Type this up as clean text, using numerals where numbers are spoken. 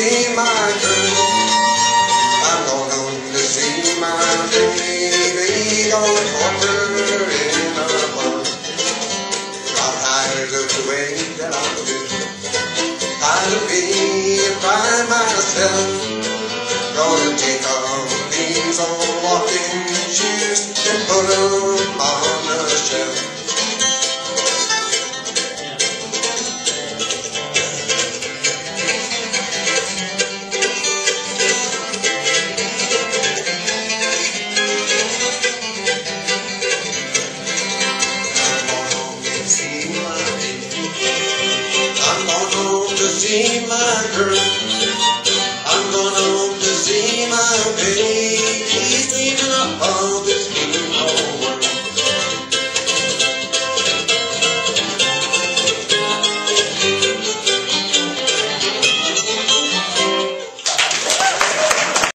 see my girl. I'm going home to see my baby. Gonna talk to her in a bar. I'm tired of the way that I live. Tired of being by myself. Gonna take off these old walking shoes and put them on the shelf. To see my girl, I'm going home to see my baby. He's dreaming of all the